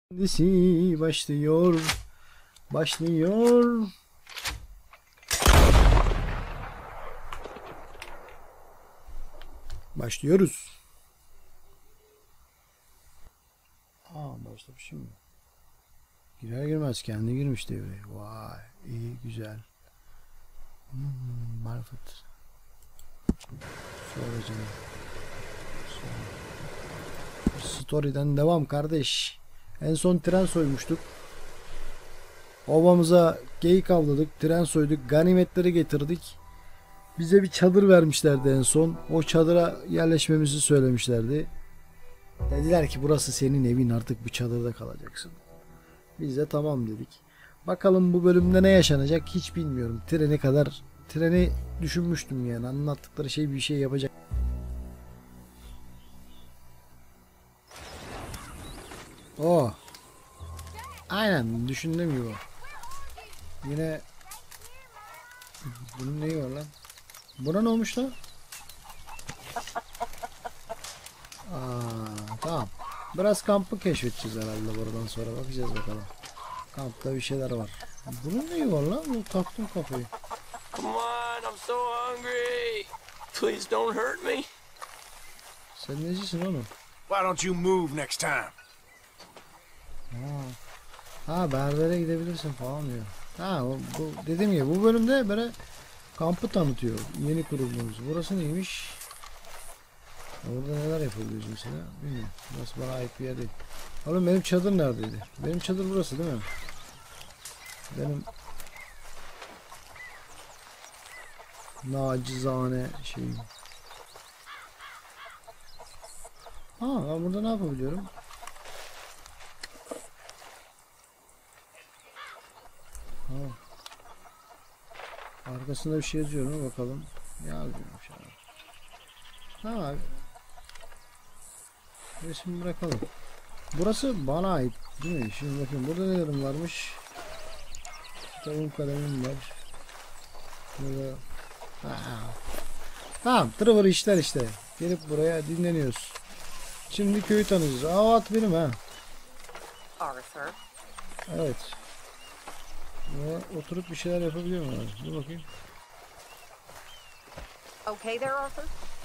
Disi başlıyor. Başlıyor. Başlıyoruz. Başlamış şimdi. Girer girmez kendi girmiş devreye. Vay, iyi, güzel. Marifet. Sonra canım. Story'den devam kardeş. En son tren soymuştuk. Ovamıza geyik avladık, tren soyduk, ganimetleri getirdik. Bize bir çadır vermişlerdi en son. O çadıra yerleşmemizi söylemişlerdi. Dediler ki burası senin evin, artık bu çadırda kalacaksın. Biz de tamam dedik. Bakalım bu bölümde ne yaşanacak hiç bilmiyorum. Treni düşünmüştüm yani, anlattıkları şey bir şey yapacak. Oh. Aynen düşündüğüm gibi. Yine bunun neyi var lan? Buna ne olmuş lan? Tamam. Biraz kampı keşfedeceğiz herhalde buradan sonra. Bakacağız bakalım. Kampta bir şeyler var. Bunun neyi var lan? Bu taktım kafayı. Come on, I'm so hungry. Please don't hurt me. Sen necisin oğlum? Why don't you move next time? Berbere gidebilirsin falan diyor. Bu dediğim gibi bu bölümde böyle kampı tanıtıyor. Yeni kurulduğumuz. Burası neymiş? Orada neler yapabiliyoruz mesela? Bilmiyorum. Burası bana ait bir yer değil. Oğlum benim çadır neredeydi? Benim çadır burası değil mi? Benim nacizane şeyim. Ben burada ne yapabiliyorum? Arkasında bir şey yazıyor mu bakalım. Yazmıyormuş abi. Resim bırakalım. Burası bana ait değil mi? Şimdi bakın burada nelerim varmış. Kitabım, kalemim var. Burada. Tamam, tırvır işler işte. Gelip buraya dinleniyoruz. Şimdi köyü tanıyacağız. At benim ha. Arthur. Evet. Ve oturup bir şeyler yapabiliyor muyum? Dur bakayım. Okay there, Arthur?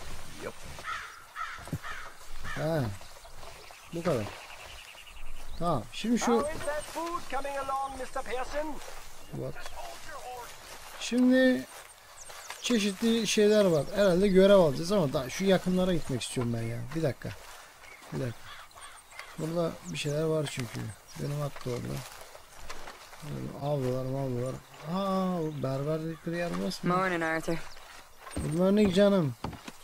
Bu kadar. Tamam. Şimdi şu How is that food coming along, Mr. Pearson? Şimdi çeşitli şeyler var. Herhalde görev alacağız ama daha şu yakınlara gitmek istiyorum ben ya. Bir dakika. Burada bir şeyler var çünkü. Benim hatta orada. Avlular. Berber dedikleri yer burası mı? Morning, Arthur. Good morning canım.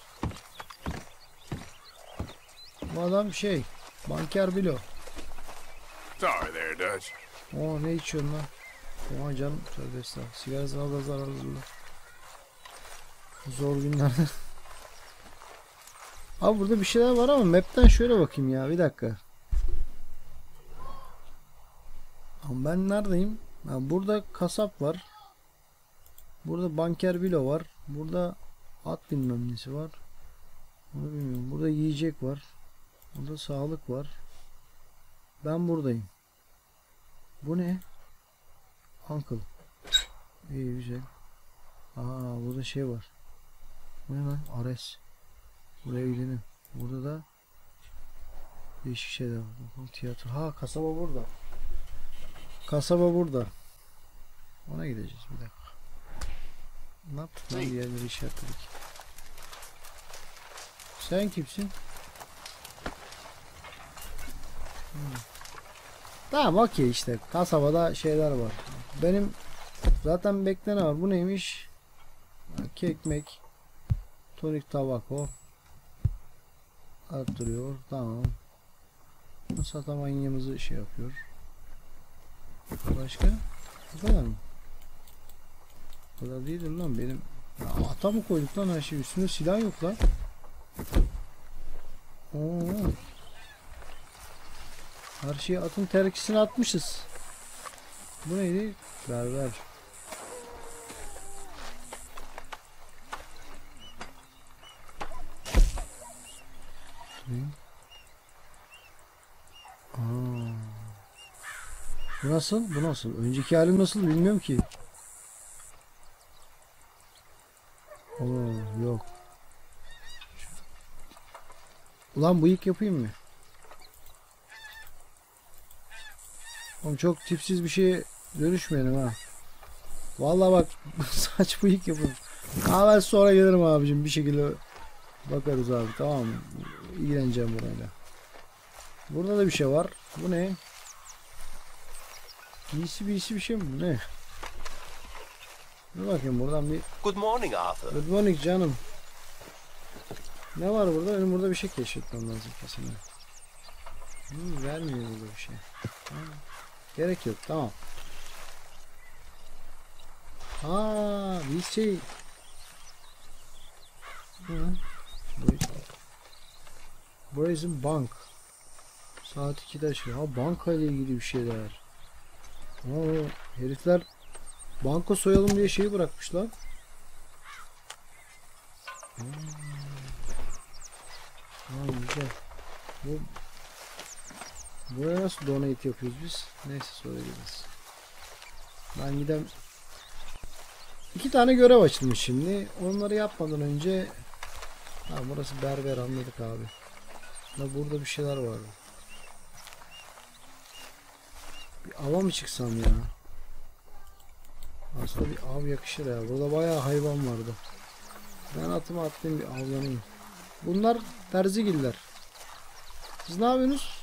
Bu adam banker Bilo. Sorry there, Dutch. Ne içiyorsun lan? Canım, tövbe estağfurullah. Sigara da zararlı. Zor günlerde. Abi burada bir şeyler var ama map'ten şöyle bakayım ya, bir dakika. Ben neredeyim? Burada kasap var. Burada banker Bilo var. Burada at bilmem nesi var. Bunu bilmiyorum. Burada yiyecek var. Burada sağlık var. Ben buradayım. Bu ne? Uncle. İyi, güzel. Burada şey var. Bu ne lan? Ares. Buraya gidelim. Burada da değişik şeyler var. Bakalım, tiyatro. Kasaba burada. Kasaba burada. Ona gideceğiz bir dakika. Ne yaptık lan, diğerleri işaretledik. Sen kimsin? Tamam, okey işte. Kasabada şeyler var. Benim zaten beklenen var. Bu neymiş? Kekmek. Tonik tabako. Arttırıyor. Tamam. Satamanyamızı şey yapıyor. Başka? Bu kadar mı? Bu kadar değildir lan benim. Ata mı koyduk lan her şey? Üstünde silah yok lan. Her şeyi atın terkisine atmışız. Bu neydi? Berber. Bu nasıl? Bu nasıl? Önceki halim nasıl bilmiyorum ki. Oo, yok. Ulan bıyık yapayım mı? Oğlum çok tipsiz bir şeye dönüşmeyelim ha. Vallahi bak saç bıyık yapayım. Ama ben sonra gelirim abicim, bir şekilde bakarız abi, tamam mı? İlgileneceğim burayla. Burada da bir şey var. Bu ne? Giysi bir şey mi bu, ne? Dur bakayım buradan bir. Good morning, Arthur. Good morning canım. Ne var burada? Benim burada bir şey keşfetmem lazım kesin. Vermiyor burada bir şey. Ha, gerek yok, tamam. Aa, bir şey. Brazen Bank. Saat 2'de açıyor. Ha, banka ile ilgili bir şeyler. Aa, herifler banka soyalım diye şeyi bırakmışlar. Güzel. Buraya nasıl donate yapıyoruz biz? Neyse sonra gideriz. Ben gidem. 2 tane görev açılmış şimdi. Onları yapmadan önce. Ha, burası berber, anladık abi. Da burada bir şeyler var. Bir ava mı çıksam ya? Aslında bir av yakışır ya. Burada bayağı hayvan vardı. Ben atıma attım, bir avlanayım. Bunlar terzigiller. Siz ne yapıyorsunuz?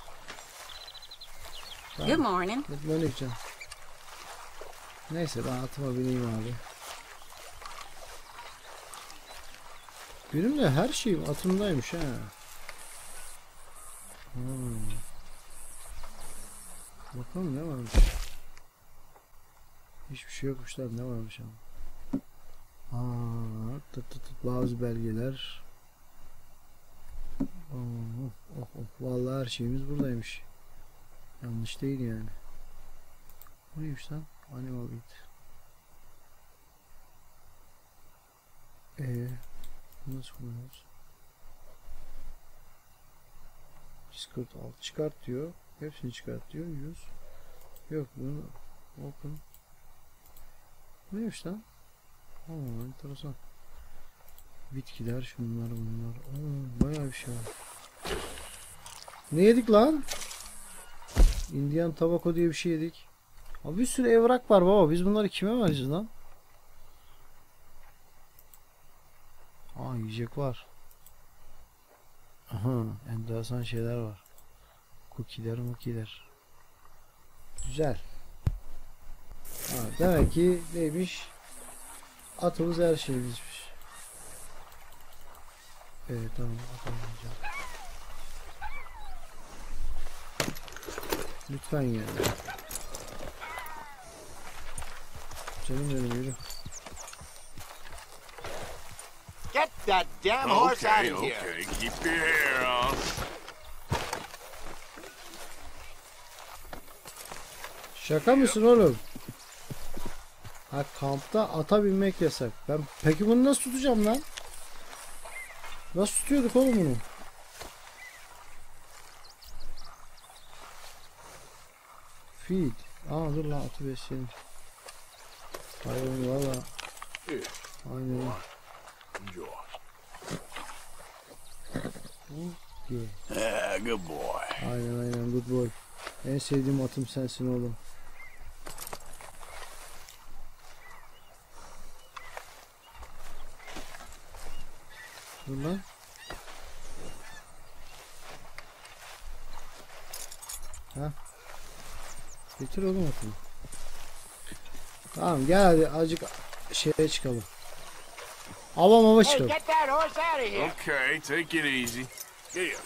Good morning. Good morning can. Neyse ben atıma bineyim abi. Benim de her şeyim atımdaymış ha. Bakalım ne varmış. Hiçbir şey yokmuşlar, ne varmış ama. Bazı belgeler. Vallahi her şeyimiz buradaymış. Yanlış değil yani. Bu neymiş lan? Animal bit. Nasıl kullanıyoruz? Discord alt çıkart diyor. Hepsini çıkart diyor. Use. Yok bunu open. Neymiş lan? Enteresan. Bitkiler, şunlar bunlar. Bayağı bir şey var. Ne yedik lan? Indian tabako diye bir şey yedik. Abi bir sürü evrak var baba. Biz bunları kime vereceğiz lan? Yiyecek var. Aha, enteresan şeyler var. Cookie'ler. Güzel. Demek ki neymiş? Atımız her şeyimizmiş. Evet, tamam, atamayacağım. Lütfen yani. Canım benim, yürü. Get that damn horse out of here. Okay, keep your hair on. Şaka mısın oğlum? Ha, kampta ata binmek yasak. Peki bunu nasıl tutacağım lan? Nasıl tutuyorduk oğlum bunu? Feed. Dur lan, atı besleyelim. Hayvan valla. Aynen. Enjoy. Yeah, good boy. Aynen good boy. En sevdiğim atım sensin oğlum. Dur lan. Ha. Getir oğlum atımı. Tamam gel hadi azıcık şeye çıkalım. Hava Hey, çıkalım. get that horse out of here. Okay, take it easy. Here.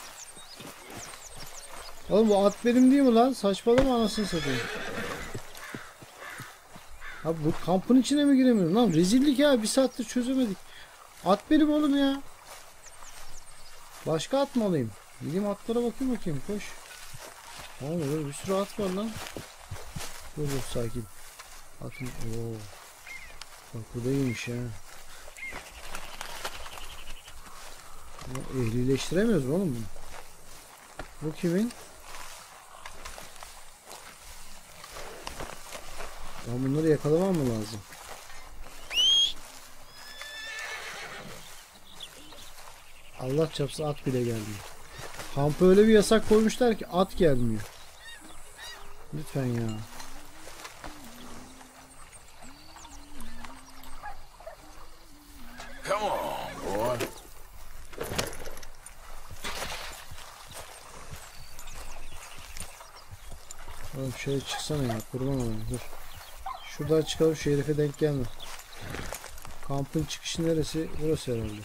Oğlum bu at benim değil mi lan? Saçmalama, anasını satayım. Abi bu kampın içine mi giremiyorum lan? Rezillik ya, bir saattir çözemedik. At benim oğlum ya. Başka at mı alayım? Gideyim atlara bakayım koş. Oğlum bir sürü at var lan. Dur sakin. Atın. Oo. Bak bu da iyiymiş ya. Ehlileştiremiyoruz mu oğlum bunu? Bu kimin? Ben bunları yakalamam mı lazım? Allah çarpsın at bile gelmiyor. Kampa öyle bir yasak koymuşlar ki at gelmiyor. Lütfen ya. Come on, boy. Oğlum şöyle çıksana ya. Kurban olayım. Dur. Şuradan çıkalım, şu herife denk gelme. Kampın çıkışı neresi? Burası herhalde.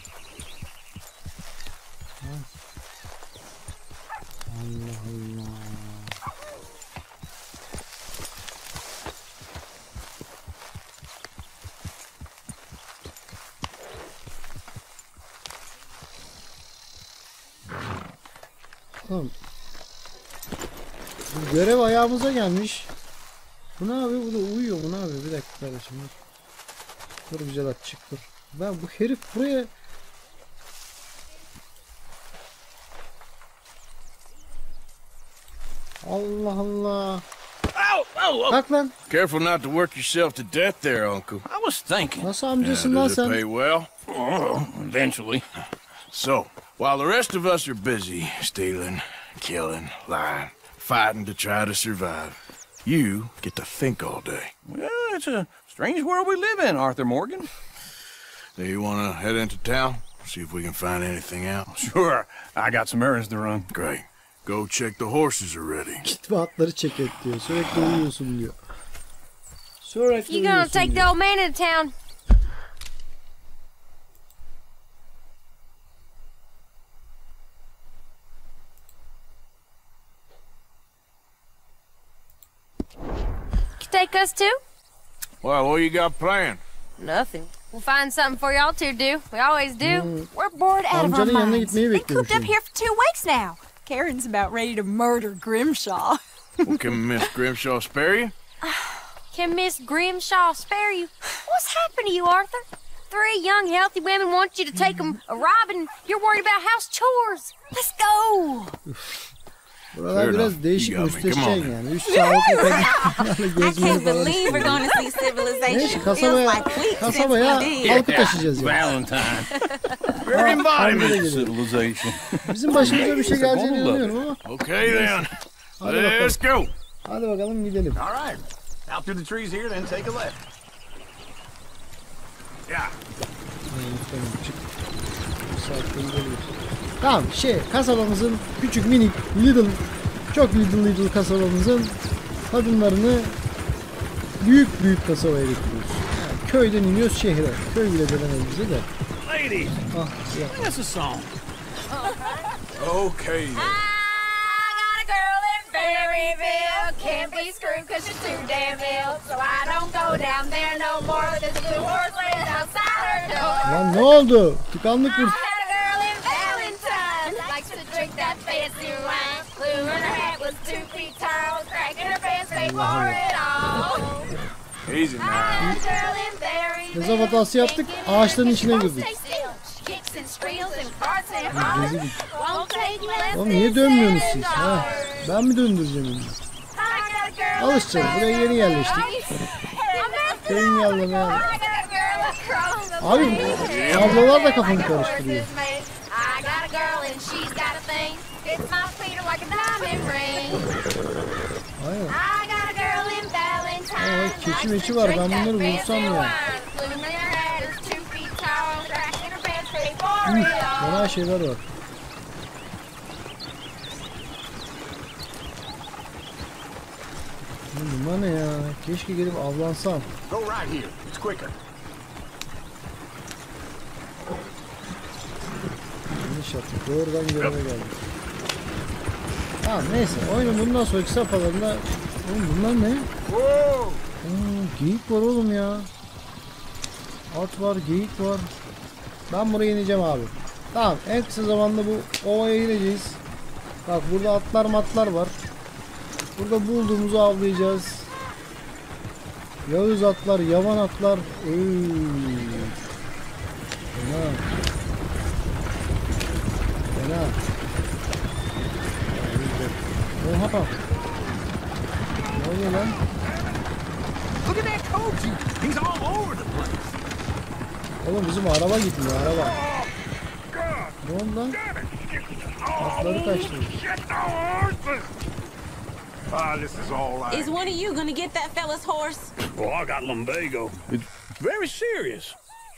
Ha? Allah Allah. Tamam. Bu görev ayağımıza gelmiş. Bu ne yapıyor? Bu da uyuyor. Bu ne yapıyor? Bir dakika kardeşim. Dur güzel at, çık dur. Ben bu herif buraya... Allah Allah. Kalk lan. Careful not to work yourself to death there, Uncle. I was thinking. Nasıl amcasın lan Does it sen? pay well? Oh, eventually. So, while the rest of us are busy stealing, killing, lying, fighting to try to survive, you get to think all day. Well, it's a strange world we live in, Arthur Morgan. Do you want to head into town? See if we can find anything out? Sure, I got some errands to run. Great. Go check the horses are ready. Git ve atları çek et diyor. Sürekli uyuyorsun diyor. Sürekli You gonna uyuyorsun take the diyor. old man into town? You take us too? Well, what you got planned? Nothing. We'll find something for y'all to do. We always do. We're bored out of our Amcanın yanına minds. gitmeyi Been bekliyorum cooped up şimdi. here for 2 weeks now. Karen's about ready to murder Grimshaw. Well, can Miss Grimshaw spare you? Can Miss Grimshaw spare you? What's happened to you, Arthur? 3 young, healthy women want you to take them a robbing. You're worried about house chores. Let's go. Buralar Fair biraz enough. değişik, You got me. Come müsteşen on. yani. 3 sağlıklı kadınlarla I gezmeyi can't falan believe we're istiyor. gonna see civilization. Neyse Feels kasabaya, like weeks since kasabaya we did. halkı taşıyacağız ya. Valentine. Very Embodiment of civilization. Bizim başımıza bir şey geleceğine inanıyorum ama. Okay then. Hadi bakalım. Let's go. Hadi bakalım gidelim. All right. Out through the trees here, then take a left. Yeah. Tamam kasabamızın küçük minik little çok little kasabamızın kadınlarını büyük kasabaya getiriyoruz. Yani köyden iniyoruz şehre. Köy bile denemez bize de. Ladies, Ah, ya. sing us a song. Okay then. I got a girl in Berryville. Can't be screwed 'cause she's too damn ill. So I don't go down there no more. There's a blue horse laying outside her door. Lan ne oldu? Tıkandık I mı? had a girl in Valentine. Likes to drink that fancy wine. Blue in her hat was 2 feet tall. Cracking her pants, paid for it all. Easy I now. had a girl in Berryville. Mezar hatası yaptık, ağaçların içine girdik. Kicks and squeals and farts and hollers. Won't take less Oğlum niye than dönmüyorsunuz siz? $7. Ha? Ben mi döndüreceğim onu? Alışacağız. Buraya yeni yerleştik. Köyün yerlerine. Abi ablalar da kafamı karıştırıyor. Aynen. Aa, keçi meçi var. Ben bunları vursam ya. Fena şeyler var. Bunlar ne ya? Keşke gelip avlansam. Go right here. It's quicker. Yanlış yaptık. Doğrudan göreve geldik. Tamam neyse. Oyunun bundan sonraki safhalarında... Oğlum bunlar ne? Geyik var oğlum ya. At var, geyik var. Ben buraya ineceğim abi. Tamam en kısa zamanda bu ovaya ineceğiz. Bak burada atlar matlar var. Burada bulduğumuzu avlayacağız. Yağız atlar, yavan atlar. Fena. Fena. Oha. Ne oluyor lan? Look at that told you, he's all over the place. Oğlum bizim araba gitmiyor, araba. Ne oldu lan? Atları kaçtı. This is all I... Is one of you gonna get that fella's horse? Well, I got lumbago. It's very serious.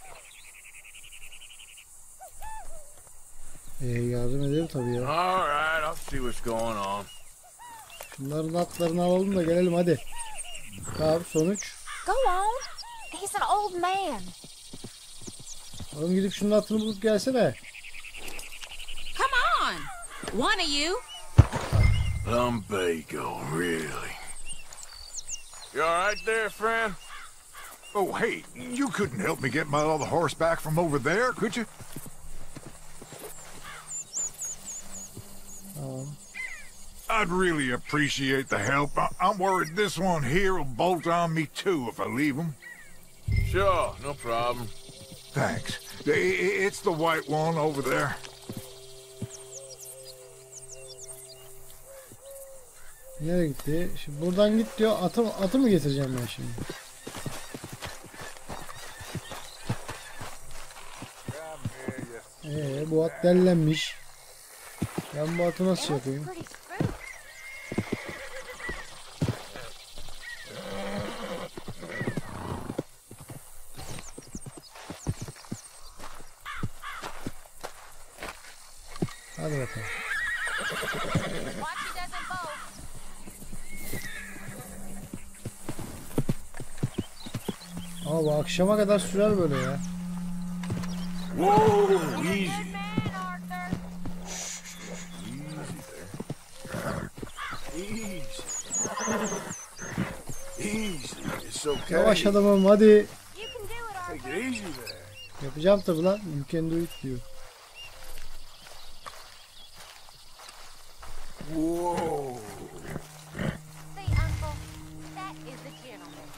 Yardım edelim tabii ya. All right, I'll see what's going on. Şunların atlarını alalım da gelelim hadi. Tamam, sonuç. Go on. He's an old man. Oğlum gidip şunun atını bulup gelsene. Come on, one of you. Lumbago, really? You all right there, friend? Oh, hey, you couldn't help me get my other horse back from over there, could you? I'd really appreciate the help. I'm worried this one here will bolt on me too if I leave him. Sure, no problem. Thanks. It's the white one over there. Nereye gitti? Şimdi buradan git diyor. Atı mı getireceğim ben şimdi? Bu at dellenmiş. Ben bu atı nasıl yapayım? Hadi bakalım. Ama bu akşama kadar sürer böyle ya. Whoa, easy. Easy. It's okay. Yavaş adamım hadi. Take it easy there. Yapacağım tabi lan. You can do it diyor. Whoa. See, Uncle, that is the gentleman.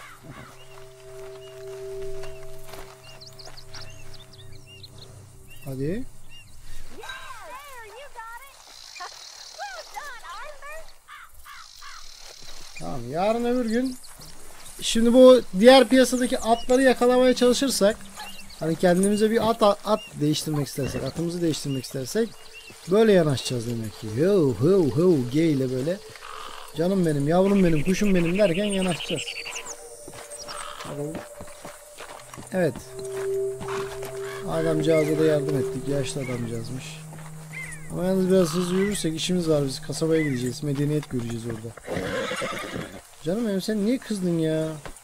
Hadi. Yeah, there, you got it. Well done, Arthur. Tamam, yarın öbür gün şimdi bu diğer piyasadaki atları yakalamaya çalışırsak, hani kendimize bir at değiştirmek istersek, atımızı değiştirmek istersek böyle yanaşacağız demek ki. Ho ho ho G ile böyle canım benim, yavrum benim, kuşum benim derken yanaşacağız. Evet. Adamcağıza da yardım ettik. Yaşlı adamcağızmış. Ama yalnız biraz hızlı yürürsek işimiz var, biz kasabaya gideceğiz. Medeniyet göreceğiz orada. Canım benim, sen niye kızdın ya?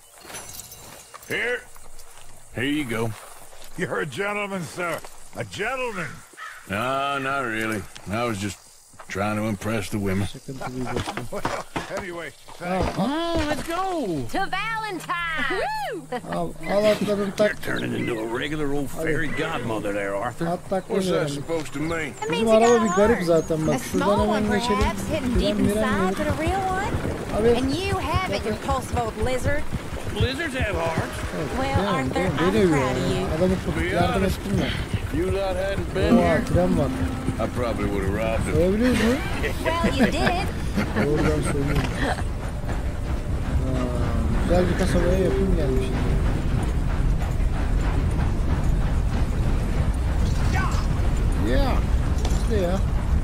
Here you go. You're a gentleman, sir. A gentleman. No, not really. I was just trying to impress the women. Sıkıntı değil dostum. Well, anyway, Let's go. To Valentine. Al atların tak. Turning into a regular old fairy godmother there, Arthur. At What's takmayı that öğrendik. supposed to mean? That Bizim means you araba got bir a garip heart. zaten, A bak şuradan small one, hemen geçelim. perhaps, hidden deep Şuradan inside, miren but a real one. Abi And you have it, you impulsive old lizard. Lizards have hearts. Well, Arthur, I'm beni övüyor proud of ya. you. Adamı yardım ettim ben. You lot hadn't been Oha, here, tren var. I probably would have robbed it. Övülüyoruz mu? Well, you did. Doğrudan söylüyorum. Güzel bir kasabaya yakın gelmişiz. Ya. İşte ya.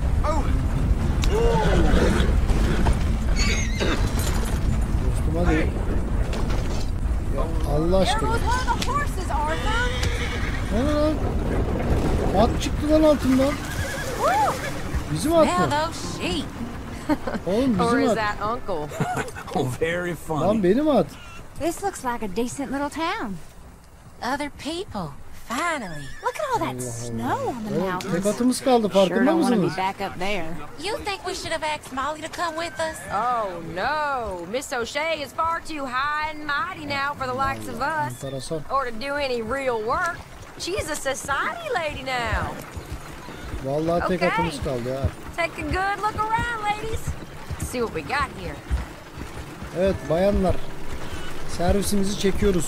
Dostum hadi. Ya Allah There aşkına. goes one of the horses, Arthur. Ne lan? At çıktı lan altından. Bizim at Smell mı? those sheep. Oğlum Or bizim is at. that Uncle? Oh, very funny. Lan benim at. This looks like a decent little town. Other people, finally. Look at all that snow on the Oğlum mountains. tek atımız kaldı, Sure farkında don't want to mısınız? be back up there. You think we should have asked Molly to come with us? Oh no, Miss O'Shea is far too high and mighty now for the likes of us, Enteresan. or to do any real work. She's a society lady now. Vallahi tek Okay. atımız kaldı ya. Take a good look around, ladies. See what we got here. Evet bayanlar, servisimizi çekiyoruz.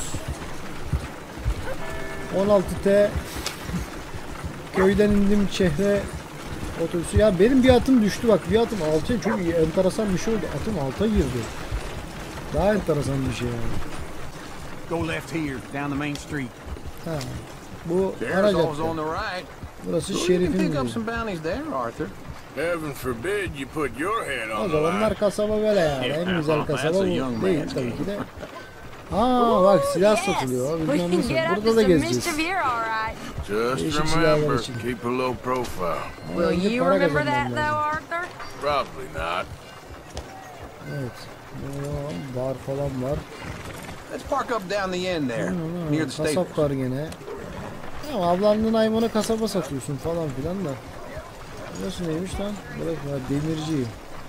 16T köyden indim şehre otobüsü. Ya benim bir atım düştü bak, bir atım 6'ya, çok iyi, enteresan bir şey oldu. Atım 6'a girdi. Daha enteresan bir şey yani. Go left here, down the main street. Ha. Bu There's ara always on cadde. the right. Burası You can şerifin pick up yolu. some bounties there, Arthur. Heaven forbid you put your head O on the line. zamanlar kasaba böyle yani. En güzel kasaba That's a bu young değil man's tabii game. ki de. Aa bak silah Yes, satılıyor. we Bilmem can nasıl. get up to Burada da some gezeceğiz. mischief here, all right. Just Değişik silahlar remember, için. keep a low profile. Ama Will önce you para remember kazanmam that, lazım. though, Arthur? Probably not. Evet. Bar falan var. Let's park up down the end there, near the stables. Kasap var gene. Ya avlandığın hayvanı kasaba satıyorsun falan filan da. Burası neymiş lan? Bırak ya demirci.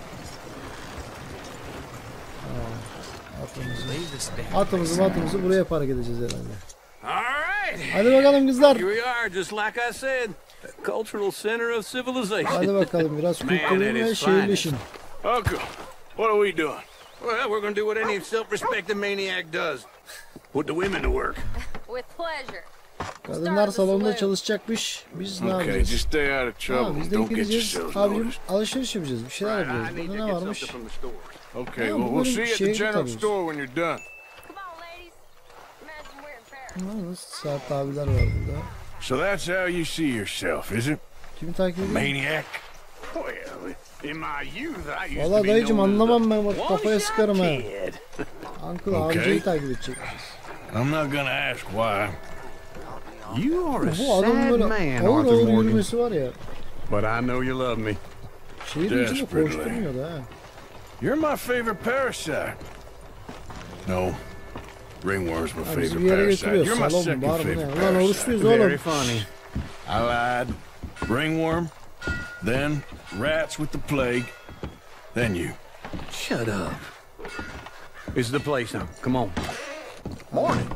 Atımızı buraya park edeceğiz herhalde. All right. Hadi bakalım kızlar. Here we are, just like I said. The cultural center of civilization. Hadi bakalım biraz Man kültürün at ve his şehirleşin. Uncle, what are we doing? Well, we're gonna do what any self-respecting maniac does. Put the women to work. With pleasure. Kadınlar salonda çalışacakmış. Biz ne Okay, yapacağız? just stay out of Ha, trouble. biz de Don't get gideceğiz. yourselves Abim noticed. alışveriş yapacağız. Bir şeyler yapacağız. I need Burada to ne get varmış? something from the stores. Okay, Ya, well, bu we'll benim see you at şeye the general gidiyoruz. store when you're done. Come on, ladies. Imagine we're in Paris. Sert abiler var burada. So that's how you see yourself, is it? Kimi takip ediyor? Maniac? Well, in my youth, I used Valla to be dayıcım known as the anlamam ben bak kafaya sıkarım ha. kid. Uncle Okay. amcayı takip edecekmişiz. I'm not gonna ask why. You are a Bu adamın sad böyle man, ağır Arthur ağır Morgan. yürümesi var ya. But I know you love me. Şehir içinde Desperately. koşturmuyor da ha. You're my favorite parasite. No. Ringworm's my Ha, bizi favorite bir yere parasite. götürüyor. You're my Salon mu second bar mı ne? favorite Ulan parasite. oruçluyuz oğlum. Very funny. I lied. Ringworm, then rats with the plague, then you. Shut up. This is the place now. Come on. Morning.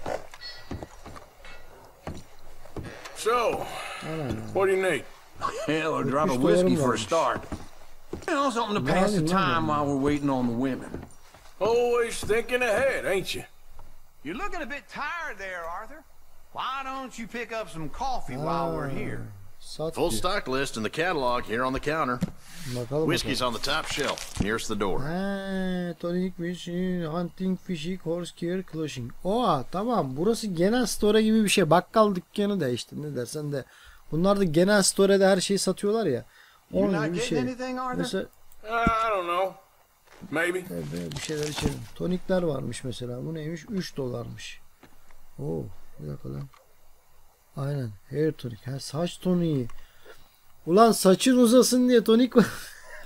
So, what do you need? Hell, or drop a $70 whiskey for a varmış. start. You know, something to pass the time while we're waiting on the women. Always thinking ahead, ain't you? You're looking a bit tired there, Arthur. Why don't you pick up some coffee while we're here? Sat Full diyor. stock list in the catalog here on the counter. Bakalım Whiskey's bakalım. on the top shelf, nearest the door. He, tonic fish, hunting fishing, horse care, clothing. Oha tamam burası genel store gibi bir şey. Bakkal dükkanı da işte ne dersen de. Bunlar da genel store'de her şeyi satıyorlar ya. You're Onun not gibi bir getting şey. anything, Arthur? Mesela I don't know. Maybe. bir şeyler içelim. Tonikler varmış mesela. Bu neymiş? 3 dolarmış. Oo, bir dakika lan. Aynen. Hair tonic. Ha, saç toniği. Ulan saçın uzasın diye tonik var.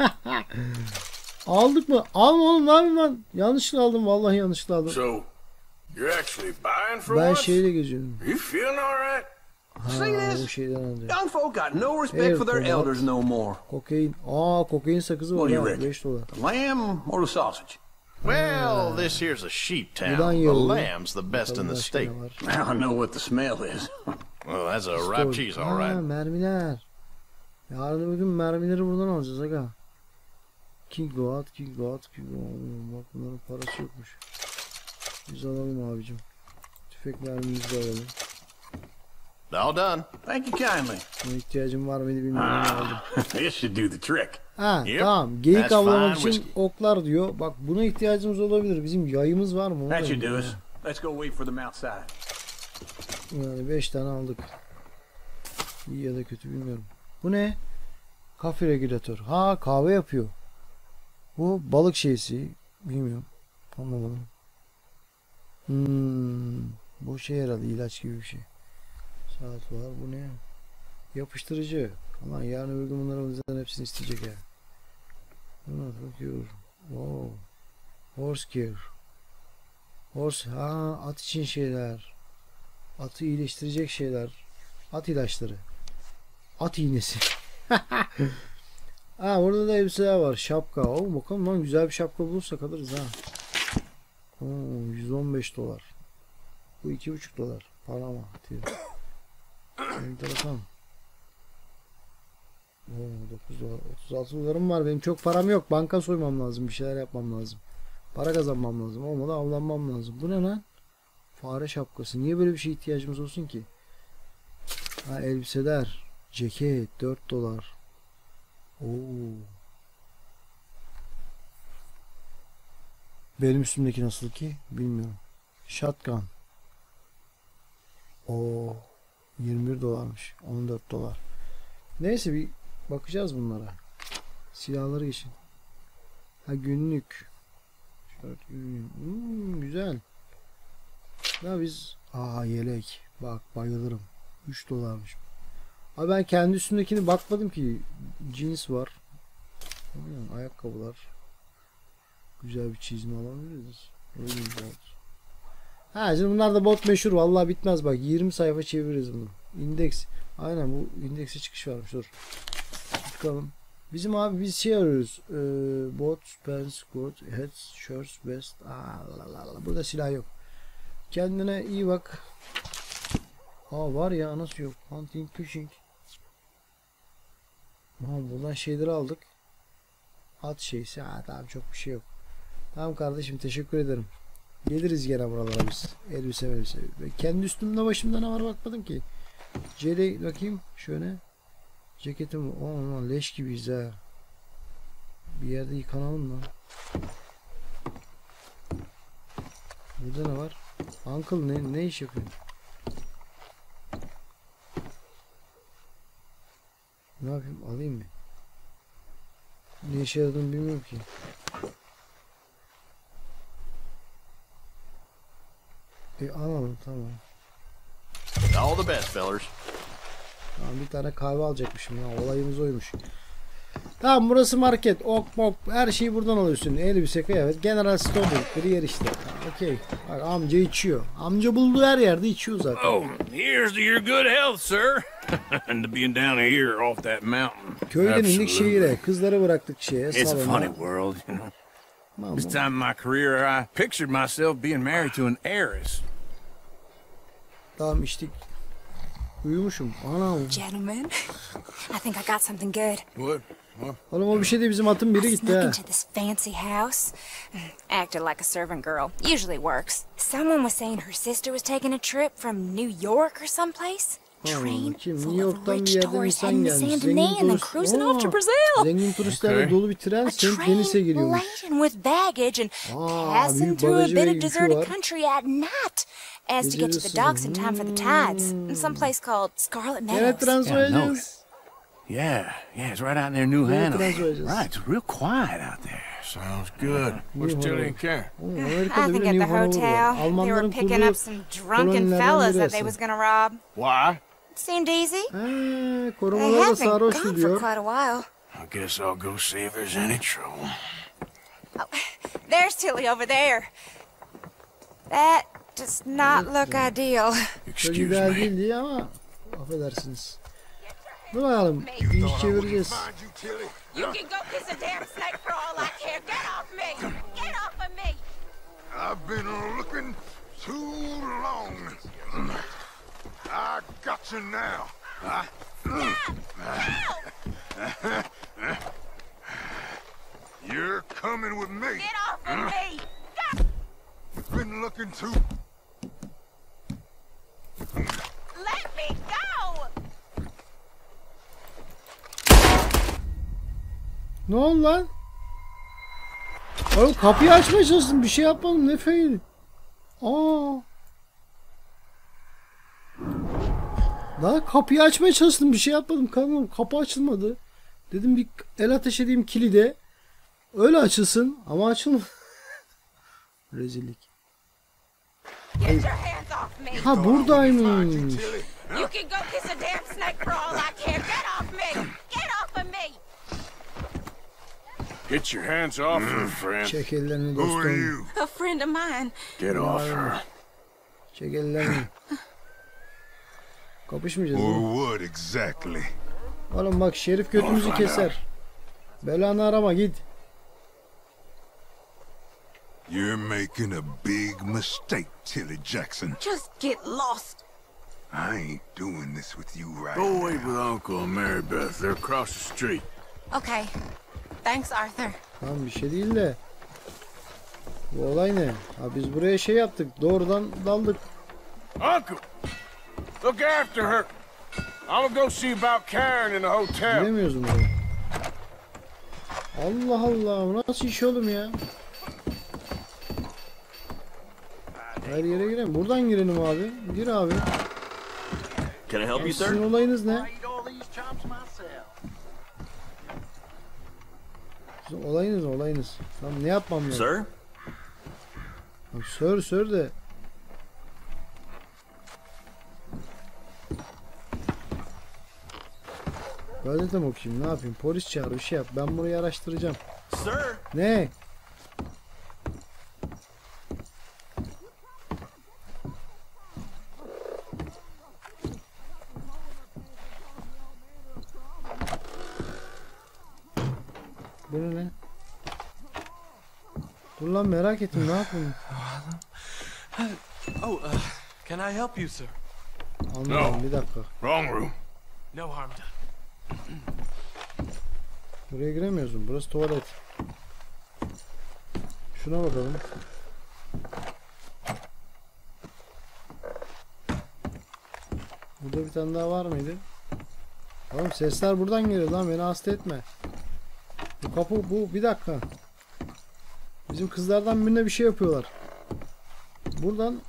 Aldık mı? Alma oğlum ne yapayım lan? Yanlışlıkla aldım. Vallahi yanlışlıkla aldım. So, you're actually buying for Ben once? şeyle geziyorum. You feeling all right? Ha, bu şeyden alacağım. Young folk got no respect for their elders no more. Kokain. Kokain sakızı var What do you ha. reckon? 5 dolar. The lamb or the sausage? Well, this here's a sheep town. Buradan The yiyelim. lamb's the best in Bakalım the başka ne state. var? Now I know what the smell is. Well, that's a ripe cheese, all Ha, right. mermiler. Yarın bugün mermileri buradan alacağız aga. Kigot. Bak bunların parası yokmuş. Biz alalım abicim. Tüfek mermimizi de alalım. All done. Thank you kindly. Buna ihtiyacım var mıydı bilmiyorum ama aldım. This should do the trick. Ha Yep, tamam. Geyik that's avlamak fine için whiskey. oklar diyor. Bak buna ihtiyacımız olabilir. Bizim yayımız var mı? Onu That da should do bilmiyorum. us. Let's go wait for them outside. Yani 5 tane aldık. İyi ya da kötü bilmiyorum. Bu ne? Kafe regülatör. Ha kahve yapıyor. Bu balık şeysi. Bilmiyorum. Anlamadım. Bu şey herhalde ilaç gibi bir şey. Saat var. Bu ne? Yapıştırıcı. Aman yarın öbür gün bunları bizden hepsini isteyecek ya. Buna bakıyor. Wow. Horse care. Horse. Ha at için şeyler. Atı iyileştirecek şeyler. At ilaçları. At iğnesi. Ha burada da elbiseler var. Şapka. Oo, bakalım lan güzel bir şapka bulursak alırız ha. Oo, 115 dolar. Bu 2,5 dolar. Para mı? Enteresan. Oo, 9 dolar. 36 dolarım var. Benim çok param yok. Banka soymam lazım. Bir şeyler yapmam lazım. Para kazanmam lazım. Olmadı avlanmam lazım. Bu ne lan? Fare şapkası. Niye böyle bir şeye ihtiyacımız olsun ki? Ha elbiseler. Ceket 4 dolar. Oo. Benim üstümdeki nasıl ki? Bilmiyorum. Shotgun. Oo, 21 dolarmış. 14 dolar. Neyse bir bakacağız bunlara. Silahları için. Ha günlük. Güzel. Ya biz yelek. Bak bayılırım. 3 dolarmış. Abi ben kendi üstündekini bakmadım ki. Jeans var. Ayakkabılar. Güzel bir çizme alabiliriz. Öyle güzel. Ha şimdi bunlar da bot meşhur. Vallahi bitmez bak. 20 sayfa çeviririz bunu. İndeks. Aynen bu indekse çıkış varmış. Dur. Bakalım. Bizim abi biz şey arıyoruz. Bot, pants, coat, hats, shirts, vest. Burada silah yok. Kendine iyi bak. Var ya nasıl yok. Hunting, fishing. Buradan şeyleri aldık. At şeysi. Tamam çok bir şey yok. Tamam kardeşim teşekkür ederim. Geliriz gene buralara biz. Elbise. Kendi üstümde başımda ne var bakmadım ki. C'de bakayım şöyle. Ceketim leş gibiyiz ha. Bir yerde yıkanalım lan. Burada ne var? Uncle ne iş yapıyor? Ne yapayım? Alayım mı? Ne işe yaradığını bilmiyorum ki. Alalım tamam. All the best, fellers. Tamam bir tane kahve alacakmışım ya. Olayımız oymuş. Tamam burası market. Ok mok her şeyi buradan alıyorsun. Elbise kıyafet. General Store dedikleri yer işte. Okey. Bak amca içiyor. Amca bulduğu her yerde içiyor zaten. Oh, here's to your good health, sir. And to being down here off that mountain. Köyden indik şehire. Kızları bıraktık şeye. It's a salona. funny world, you know. This time in my career, I pictured myself being married to an heiress. Tamam içtik. Uyumuşum. Anam. Gentlemen, I think I got something good. What? Oğlum o bir şey değil bizim atın biri gitti Snuck ha. into this fancy house. Acted like a servant girl. Usually works. Someone was saying her sister was taking a trip from New York or someplace. Train Kim? full New of York'tan bir rich yerden tourists insan heading to gelmiş. Saint Zengin Denis and then turist. cruising off to Brazil. Zengin turistlerle dolu bir tren A Saint Denis'e train geliyormuş. laden with baggage and passing büyük through a bagajı ve bit of yükü deserted var. country at night as to get to the docks in time for the tides. In some place called Scarlet Gene Meadows. tren Yeah, I know soyacağız. Yeah, it's right out near New Gene Hanover. tren soyacağız. Right, it's real quiet out there. Sounds good. What's Tilly and Karen? I Amerika'da think bile at New the Hanover var. hotel, they were Almanların picking kurduğu up some drunken kolonilerden fellas that birisi. they was gonna rob. Why? Seemed easy. They Korumalar da haven't sarhoş gone for gidiyor. quite a while. I guess I'll go see if there's any trouble. Oh, there's Tilly over there. That does not look ideal. Çok Excuse ideal me. değil diye ama affedersiniz. Dur bakalım. İş çevireceğiz. You can go kiss a damn snake for all I care. Get off me! Get off of me! I've been looking too long. I got you now. You're coming with me. Get off of me! Been looking too. Let me go! Ne oldu lan? Oğlum kapıyı açmaya çalıştım. Bir şey yapmadım. Ne fail? Daha kapıyı açmaya çalıştım. Bir şey yapmadım. Kapı açılmadı. Dedim bir el ateş edeyim kilide. Öyle açılsın. Ama açılmadı. Rezillik. Get your hands off me! Ha buradaymış. You can go kiss a damn snake for all I care. Get off me! Get off of me! Get your hands off her, friend. Çek ellerini Who are dostum. you? A friend of mine. Get off her. Çek ellerini. Kapışmayacağız Or değil mi? what exactly? Oğlum bak şerif götümüzü keser. Belanı arama git. You're making a big mistake, Tilly Jackson. Just get lost. I ain't doing this with you right Go away now. with Uncle and Mary Beth. They're across the street. Okay. Thanks, Arthur. Tamam bir şey değil de. Bu olay ne? Ha biz buraya şey yaptık. Doğrudan daldık. Uncle! Look after her. I'm gonna go see about Karen in the hotel. Bilemiyoruz mu buraya? Allah Allah. Bu nasıl iş oğlum ya? Her yere girelim. Buradan girelim abi. Gir abi. Can I help you, Sizin sir? olayınız ne? Sizin olayınız. Tamam, ne yapmam lazım? Sir? Sör de. Gazete mi okuyayım? Ne yapayım? Polis çağır, bir şey yap. Ben burayı araştıracağım. Sir? Ne? Bu ne? Dur lan, merak ettim, ne yapayım? Can I help you, sir? Anladım, bir dakika. Wrong room. No harm done. Buraya giremiyorsun. Burası tuvalet. Şuna bakalım. Burada bir tane daha var mıydı? Oğlum sesler buradan geliyor lan, beni hasta etme. Bu kapı bu, bir dakika. Bizim kızlardan birine bir şey yapıyorlar. Buradan.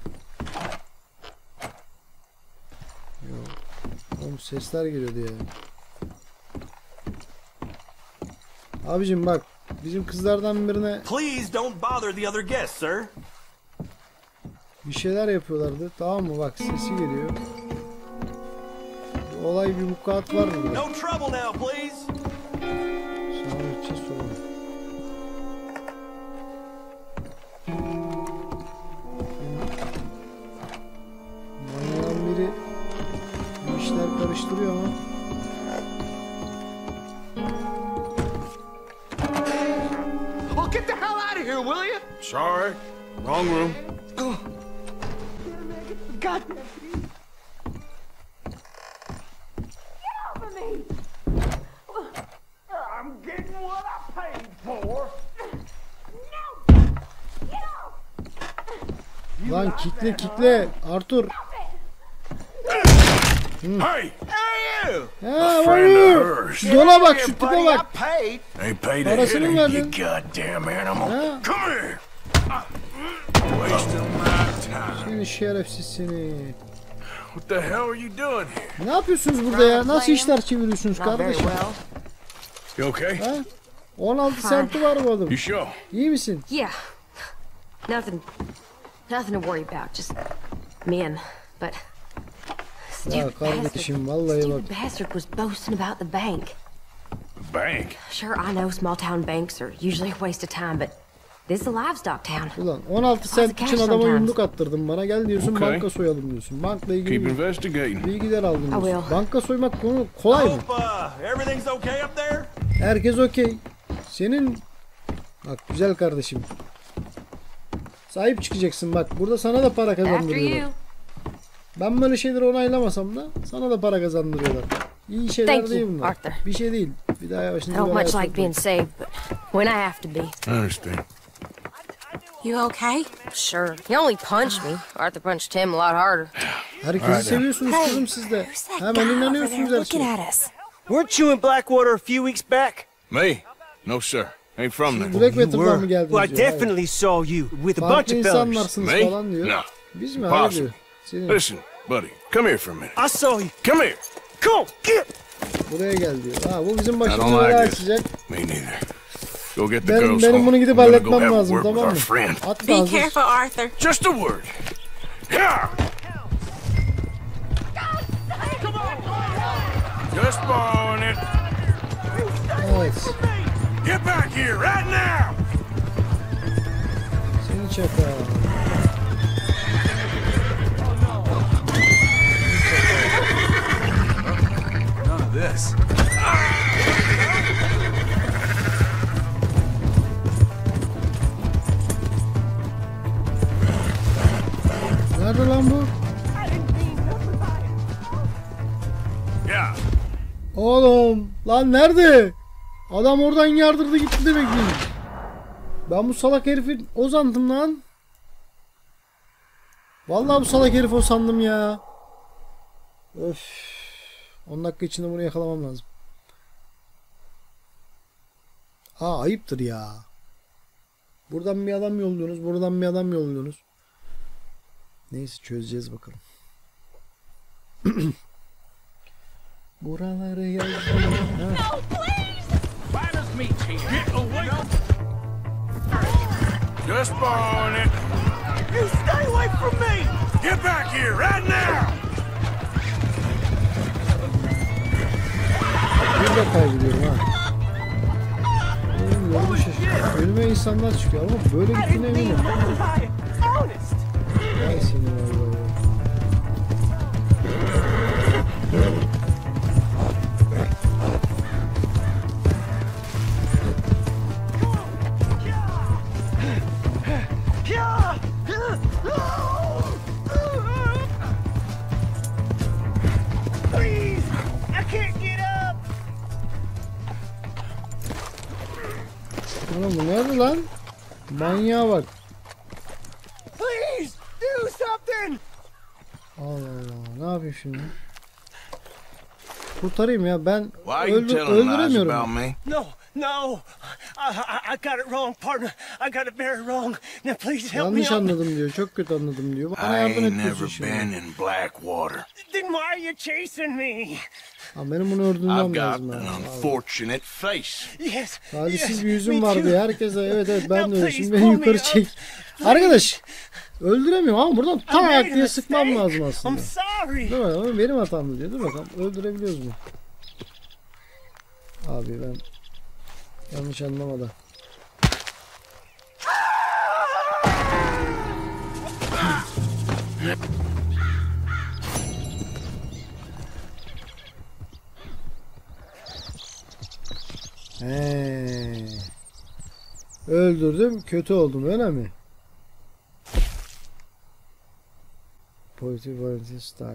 Yok. Oğlum sesler geliyordu ya. Abicim bak, bizim kızlardan birine Please don't bother the other guests, sir. bir şeyler yapıyorlardı. Tamam mı? Bak sesi geliyor. Bir olay, bir vukuat var burada. No trouble now, please. Sonra gideceğiz sonra. Manyağın biri bir işler karıştırıyor ama. Well, get the hell out of here, will you? Sorry. Wrong room. God. I'm getting what I paid for. Lan kitle Arthur. Hey! Ha, var. Dona bak, şu tipe bak. Ain't paid a Parasını hit, mı you verdin? goddamn animal. Ha? Come here. Wasting my time. Seni şerefsiz seni. What the hell are you doing here? Ne yapıyorsunuz burada ya? Nasıl işler çeviriyorsunuz Not very kardeşim? well. You okay? Ha? 16 senti var bu adam. You sure? İyi misin? Yeah. Nothing to worry about. Just men. But Ya kardeşim vallahi bak. stupid bastard was boasting about the bank. The bank? Sure, I know small town banks are usually a waste of time, but this is a livestock town. Ulan 16 sent için adama yumruk attırdın bana. Gel diyorsun banka soyalım diyorsun. Bankla ilgili Keep investigating. bilgiler aldım I diyorsun. will. Banka soymak kolay mı? Hope everything's okay up there. Herkes okey. Senin bak güzel kardeşim. Sahip çıkacaksın bak. Burada sana da para After kazandırıyorlar. you. Ben böyle şeyleri onaylamasam da sana da para kazandırıyorlar. İyi şeyler Thank değil you, bunlar. Arthur. Bir şey değil. Bir daha I yavaşını don't much belaya like being saved, but when I have to be. I understand. You okay? Sure. He only punched me. Arthur punched him a lot harder. Herkesi seviyorsunuz kızım siz de. Who's that Hemen guy over inanıyorsunuz there her looking şeye. at us? Weren't you in Blackwater a few weeks back? Me? No, sir. Ain't from there. Blackwater'dan mı geldiniz Well, I diyor. Hayır. definitely saw you with a bunch Farklı of fellas. insanlarsınız Me? falan diyor. No. Biz mi? Hayır Possible. diyor. Senin. Listen, buddy. Come here for a minute. I saw you. Come here. Come on, get. Buraya gel diyor. Ha bu bizim I başımıza don't bela like this. açacak. Me neither. Go get the Benim girls home. bunu gidip I'm gonna go halletmem have a lazım, word with tamam our mı? friend. At Be hazır. careful, Arthur. Just a word. Yeah. Just borrowing it. Evet. Get back here right now. Seni çaka. None of this. Nerede lan bu? Yeah. Oğlum lan nerede? Adam oradan yardırdı gitti demek ki. Ben bu salak herifi o sandım lan. Vallahi bu salak herif o sandım ya. Öf. 10 dakika içinde bunu yakalamam lazım. Aa ayıptır ya. Buradan bir adam yolluyorsunuz, buradan bir adam yolluyorsunuz. Neyse çözeceğiz bakalım. Buraları yazdım. Just borrowing it. You stay away from me! Get back here right now! Bir de kaybediyorum ha. Benim yolum şaşırıyor. Önüme insanlar çıkıyor ama böyle gittiğine eminim. Vay seni vallahi. Please! I can't get up! Oğlum bu nerede lan? Manyağa bak. Please! Do something! Allah Allah. Ne yapayım şimdi? Kurtarayım ya ben Why are you telling lies about öldüremiyorum. me? No, no! I got it wrong, partner. I got it very wrong. Now please help me Yanlış out. anladım diyor. Çok kötü anladım diyor. Bana I yardım ain't etmiyorsun never şimdi. been in Blackwater. Then why are you chasing me? Ha, benim bunu I've öldürmem got lazım. an ya. unfortunate face. Yes. Talihsiz bir yes, yüzüm me var too. diyor. Herkese evet ben de öyle. Now Şimdi please beni pull me yukarı up. çek. Arkadaş öldüremiyorum ama buradan I made tak a diye sıkmam mistake. lazım I'm aslında. sorry. Dur bakalım benim hatam diyor. Dur bakalım öldürebiliyoruz mu? Abi ben yanlış anlamadım. He. Öldürdüm, kötü oldum öyle mi? Politik style.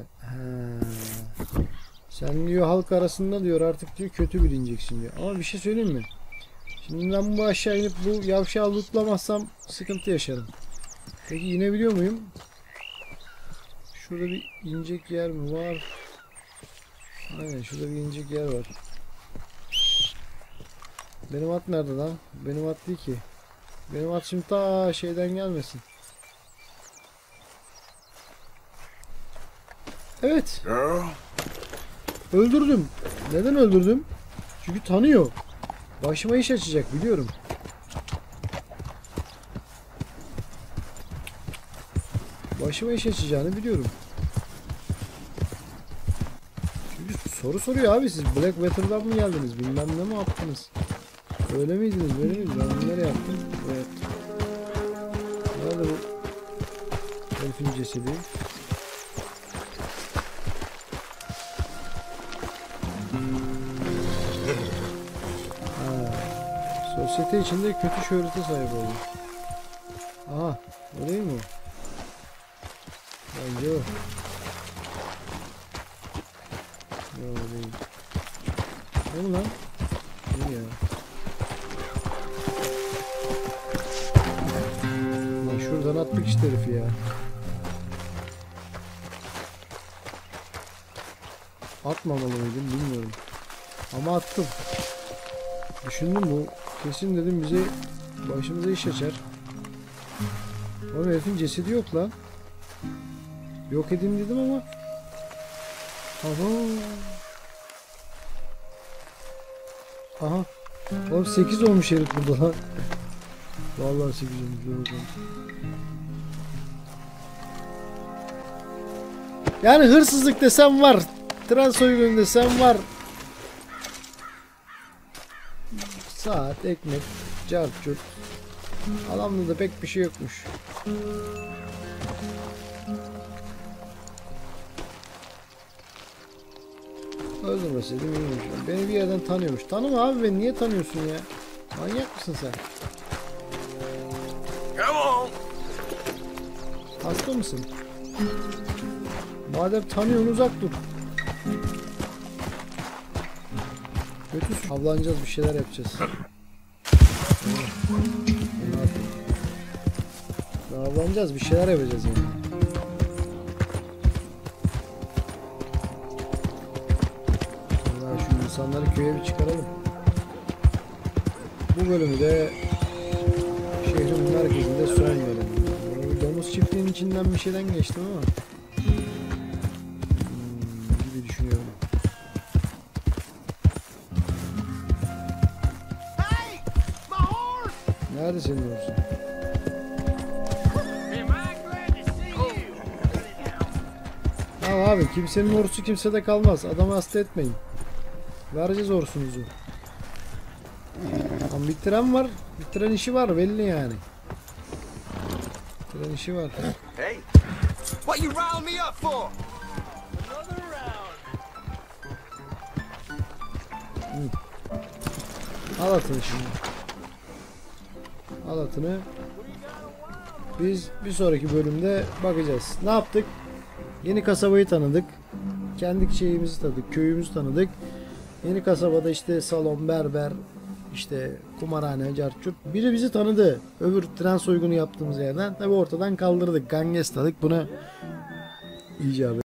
Sen diyor halk arasında diyor artık diyor kötü bilineceksin diyor. Ama bir şey söyleyeyim mi? Şimdi ben bu aşağı inip bu yavşağı lootlamazsam sıkıntı yaşarım. Peki inebiliyor muyum? Şurada bir inecek yer mi var? Aynen şurada bir inecek yer var. Benim at nerede lan? Benim at değil ki. Benim at şimdi ta şeyden gelmesin. Evet. Girl, Öldürdüm. Neden öldürdüm? Çünkü tanıyor. Başıma iş açacak biliyorum. Başıma iş açacağını biliyorum. Çünkü soru soruyor abi siz Blackwater'dan mı geldiniz? Bilmem ne mi yaptınız? Öyle miydiniz? Böyle miydiniz? Ben nereye yaptım? Evet. Nerede bu? Herifin cesedi. Sosyete içinde kötü şöhrete sahip oldu. Aha, o değil mi o? Bence o. Yok o değil. Ne bu lan? İyi ya. Lan şuradan attık işte herifi ya. Atmamalı mıydım bilmiyorum. Ama attım. Düşündüm bu. Kesin dedim bize başımıza iş açar. Oğlum herifin cesedi yok lan. Yok edeyim dedim ama. Aha. Aha. Oğlum 8 olmuş herif burada lan. Vallahi 8 olmuş. Yani hırsızlık desem var. Tren soygunu desem var. Saat, ekmek, carçurt. Adamda da pek bir şey yokmuş. Öldürmeseydim iyiymiş. Beni bir yerden tanıyormuş. Tanıma abi beni niye tanıyorsun ya? Manyak mısın sen? come on. Hasta mısın? Madem tanıyorsun uzak dur. Kötü avlanacağız bir şeyler yapacağız. Avlanacağız bir şeyler yapacağız yani. Şu insanları köye bir çıkaralım. Bu bölümü de şehrin merkezinde son verelim. Domuz çiftliğinin içinden bir şeyden geçtim ama. Gibi düşünüyorum. Nerede senin olsun? Tamam abi, kimsenin orsu kimsede kalmaz. Adamı hasta etmeyin. Vereceğiz orsunuzu. Tam bir tren var. Bir tren işi var belli yani. Tren işi var. Hey, what you riling me up for? Al atını şimdi. Al atını. Biz bir sonraki bölümde bakacağız. Ne yaptık? Yeni kasabayı tanıdık. Kendi şeyimizi tanıdık. Köyümüzü tanıdık. Yeni kasabada işte salon, berber, işte kumarhane, carçurt. Biri bizi tanıdı. Öbür tren soygunu yaptığımız yerden. Tabi ortadan kaldırdık. Gangestalık. Bunu iyice